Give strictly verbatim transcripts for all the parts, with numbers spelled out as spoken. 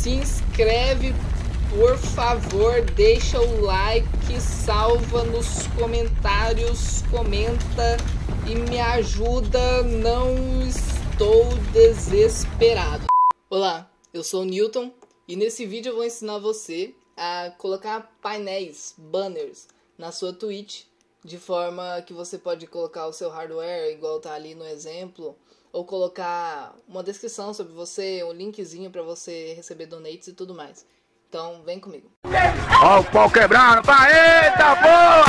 Se inscreve, por favor, deixa o like, salva nos comentários, comenta e me ajuda, não estou desesperado. Olá, eu sou o Newton e nesse vídeo eu vou ensinar você a colocar painéis, banners, na sua Twitch, de forma que você pode colocar o seu hardware, igual tá ali no exemplo, ou colocar uma descrição sobre você, um linkzinho para você receber donates e tudo mais. Então, vem comigo. Ó o pau quebrando, vai, eita porra!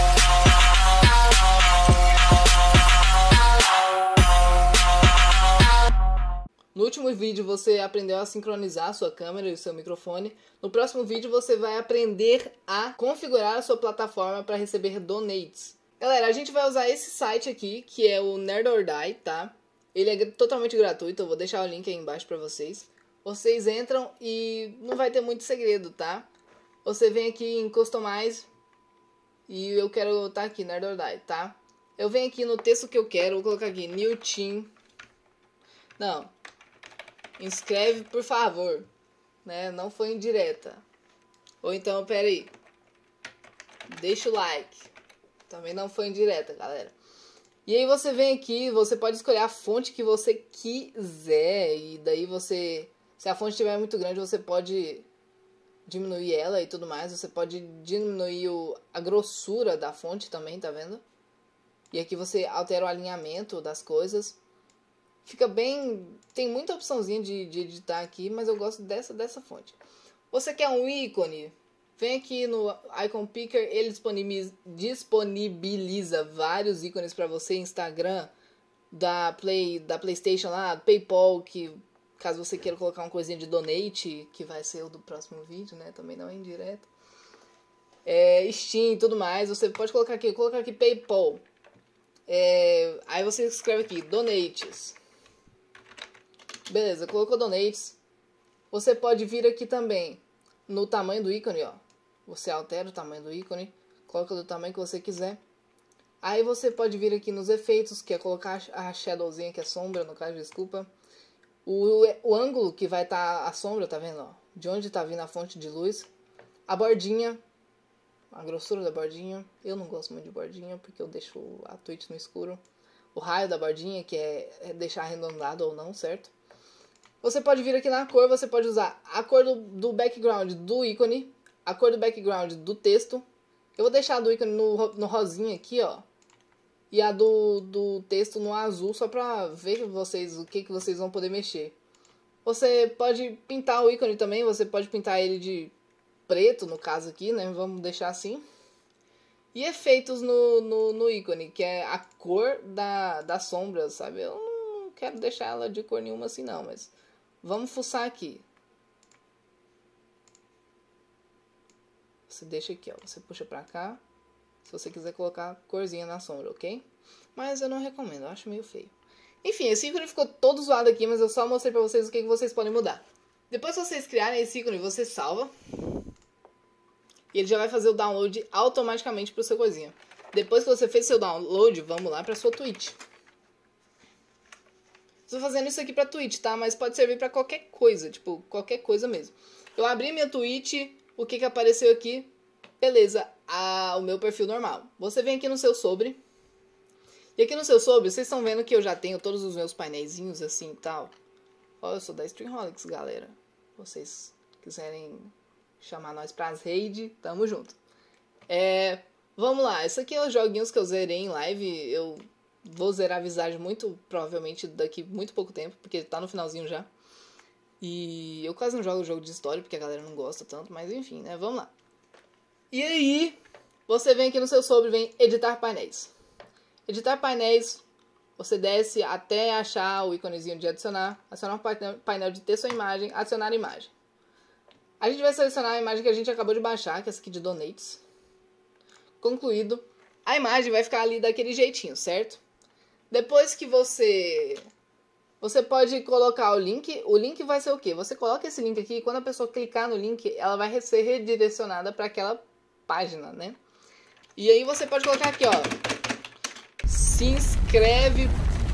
No último vídeo você aprendeu a sincronizar a sua câmera e o seu microfone. No próximo vídeo você vai aprender a configurar a sua plataforma para receber donates. Galera, a gente vai usar esse site aqui, que é o Nerd or Die, tá? Ele é totalmente gratuito, eu vou deixar o link aí embaixo para vocês. Vocês entram e não vai ter muito segredo, tá? Você vem aqui em Customize e eu quero estar aqui, Nerd or Die, tá? Eu venho aqui no texto que eu quero, vou colocar aqui, New Team. Não. Inscreve, por favor. Né? Não foi indireta. Ou então, pera aí. Deixa o like. Também não foi indireta, galera. E aí você vem aqui, você pode escolher a fonte que você quiser. E daí você... Se a fonte estiver muito grande, você pode diminuir ela e tudo mais. Você pode diminuir o, a grossura da fonte também, tá vendo? E aqui você altera o alinhamento das coisas. Fica bem... Tem muita opçãozinha de, de editar aqui, mas eu gosto dessa, dessa fonte. Você quer um ícone? Vem aqui no Icon Picker, ele disponibiliza, disponibiliza vários ícones para você. Instagram, da, Play, da PlayStation lá, PayPal, que caso você queira colocar uma coisinha de donate, que vai ser o do próximo vídeo, né? Também não é indireto. É, Steam e tudo mais, você pode colocar aqui, colocar aqui PayPal. É, aí você escreve aqui, donates. Beleza, colocou donates. Você pode vir aqui também no tamanho do ícone, ó. Você altera o tamanho do ícone, coloca do tamanho que você quiser. Aí você pode vir aqui nos efeitos, que é colocar a shadowzinha, que é sombra, no caso, desculpa. O, o ângulo que vai estar tá a sombra, tá vendo, ó? De onde tá vindo a fonte de luz. A bordinha, a grossura da bordinha. Eu não gosto muito de bordinha, porque eu deixo a Twitch no escuro. O raio da bordinha, que é, é deixar arredondado ou não, certo? Você pode vir aqui na cor, você pode usar a cor do, do background do ícone, a cor do background do texto. Eu vou deixar a do ícone no, no rosinha aqui, ó. E a do, do texto no azul, só pra ver vocês, o que, que vocês vão poder mexer. Você pode pintar o ícone também, você pode pintar ele de preto, no caso aqui, né? Vamos deixar assim. E efeitos no, no, no ícone, que é a cor da, da sombra, sabe? Eu não quero deixar ela de cor nenhuma assim não, mas... Vamos fuçar aqui. Você deixa aqui, ó. Você puxa pra cá. Se você quiser colocar corzinha na sombra, ok? Mas eu não recomendo, eu acho meio feio. Enfim, esse ícone ficou todo zoado aqui, mas eu só mostrei pra vocês o que, que vocês podem mudar. Depois que vocês criarem esse ícone, você salva. E ele já vai fazer o download automaticamente pro seu coisinha. Depois que você fez seu download, vamos lá pra sua Twitch. Estou fazendo isso aqui pra Twitch, tá? Mas pode servir pra qualquer coisa, tipo, qualquer coisa mesmo. Eu abri minha Twitch, o que que apareceu aqui? Beleza, a, o meu perfil normal. Você vem aqui no seu sobre. E aqui no seu sobre, vocês estão vendo que eu já tenho todos os meus painéisinhos assim e tal. Ó, eu sou da Streamholics, galera. Se vocês quiserem chamar nós pras raid, tamo junto. É, vamos lá, isso aqui é os joguinhos que eu zerei em live, eu... Vou zerar a Visage muito, provavelmente, daqui muito pouco tempo, porque tá no finalzinho já. E eu quase não jogo jogo de história, porque a galera não gosta tanto, mas enfim, né? Vamos lá. E aí, você vem aqui no seu sobre, vem editar painéis. Editar painéis, você desce até achar o íconezinho de adicionar, adicionar um painel de texto ou imagem, adicionar imagem. A gente vai selecionar a imagem que a gente acabou de baixar, que é essa aqui de donates. Concluído. A imagem vai ficar ali daquele jeitinho, certo? Depois que você... Você pode colocar o link. O link vai ser o quê? Você coloca esse link aqui e quando a pessoa clicar no link, ela vai ser redirecionada para aquela página, né? E aí você pode colocar aqui, ó. Se inscreve,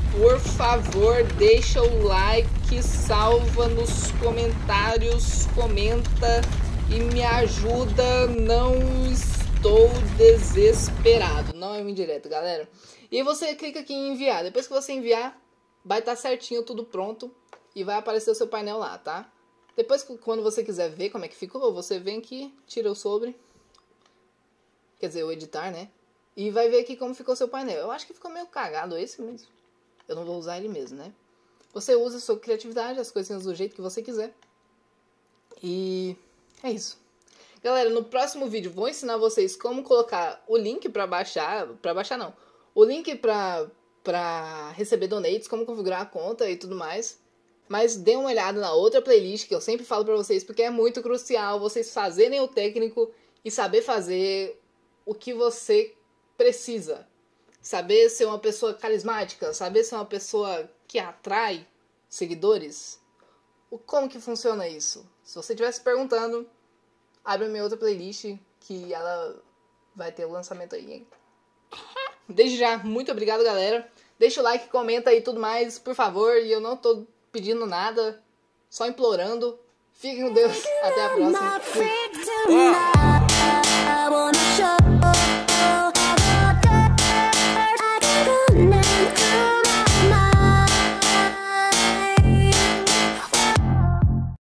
por favor, deixa o like, salva nos comentários, comenta e me ajuda. Não estou desesperado. Não é um indireto, galera. E aí você clica aqui em enviar. Depois que você enviar, vai estar certinho, tudo pronto. E vai aparecer o seu painel lá, tá? Depois, quando você quiser ver como é que ficou, você vem aqui, tira o sobre. Quer dizer, o editar, né? E vai ver aqui como ficou seu painel. Eu acho que ficou meio cagado esse mesmo. Eu não vou usar ele mesmo, né? Você usa a sua criatividade, as coisinhas do jeito que você quiser. E é isso. Galera, no próximo vídeo vou ensinar vocês como colocar o link pra baixar... Pra baixar não. O link pra, pra receber donates, como configurar a conta e tudo mais. Mas dê uma olhada na outra playlist que eu sempre falo pra vocês, porque é muito crucial vocês fazerem o técnico e saber fazer o que você precisa. Saber ser uma pessoa carismática, saber ser uma pessoa que atrai seguidores. O, como que funciona isso? Se você estiver se perguntando, abre a minha outra playlist que ela vai ter o lançamento aí, hein? Desde já, muito obrigado, galera. Deixa o like, comenta aí tudo mais, por favor. E eu não tô pedindo nada, só implorando. Fiquem com Deus. Até a próxima. Fui.